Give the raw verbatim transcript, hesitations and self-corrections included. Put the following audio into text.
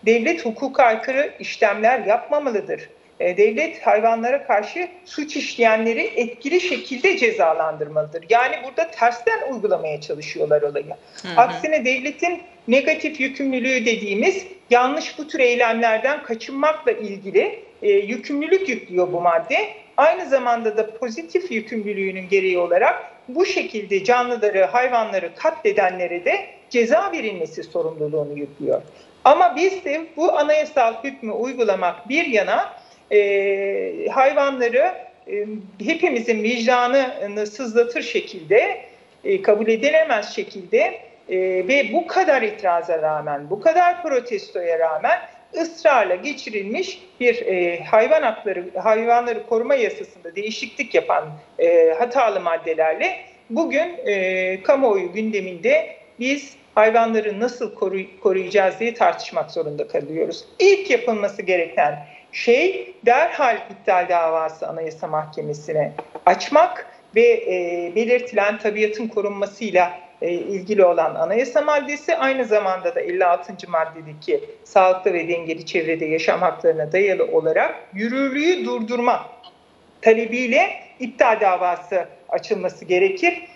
devlet hukuka aykırı işlemler yapmamalıdır. Devlet hayvanlara karşı suç işleyenleri etkili şekilde cezalandırmalıdır. Yani burada tersten uygulamaya çalışıyorlar olayı. Hı hı. Aksine devletin negatif yükümlülüğü dediğimiz yanlış bu tür eylemlerden kaçınmakla ilgili e, yükümlülük yüklüyor bu madde. Aynı zamanda da pozitif yükümlülüğünün gereği olarak bu şekilde canlıları, hayvanları katledenlere de ceza verilmesi sorumluluğunu yüklüyor. Ama biz de bu anayasal hükmü uygulamak bir yana e, hayvanları e, hepimizin vicdanını sızlatır şekilde, e, kabul edilemez şekilde e, ve bu kadar itiraza rağmen, bu kadar protestoya rağmen ısrarla geçirilmiş bir e, hayvan hakları, hayvanları koruma yasasında değişiklik yapan e, hatalı maddelerle bugün e, kamuoyu gündeminde biz hayvanları nasıl koruy- koruyacağız diye tartışmak zorunda kalıyoruz. İlk yapılması gereken şey derhal iptal davası Anayasa Mahkemesi'ne açmak ve e, belirtilen tabiatın korunmasıyla e, ilgili olan anayasa maddesi, aynı zamanda da elli altıncı maddedeki sağlıklı ve dengeli çevrede yaşam haklarına dayalı olarak yürürlüğü durdurma talebiyle iptal davası açılması gerekir.